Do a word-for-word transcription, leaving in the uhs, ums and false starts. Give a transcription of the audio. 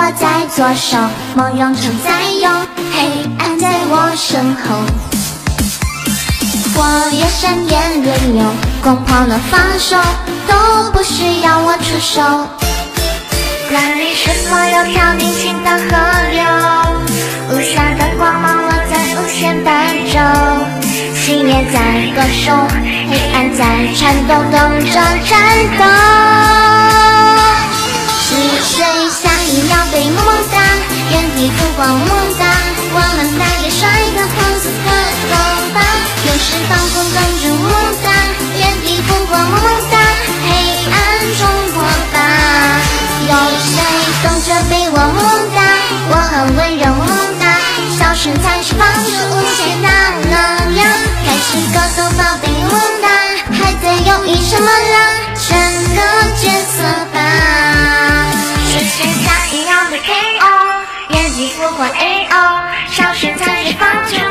握在左手，梦融成在拥，黑暗在我身后。我越闪眼越溜，攻破了防守，都不需要我出手。管理是所有条定情的河流，无暇的光芒落在无限白昼，熄灭在歌手，黑暗在颤抖，等着战斗。是谁下一秒被梦到，原地浮光梦到，我们带给帅哥 pose 和拥抱，有时仿佛公主梦到，原地浮光梦到，黑暗中破吧。有谁懂着被我梦到，我很温柔梦到，消失才是放逐无限大能量，开始歌手宝贝梦到，还在犹豫什么啦，选个角色吧。是谁下一秒的 K O， 原地复活 A O， 消失才是放逐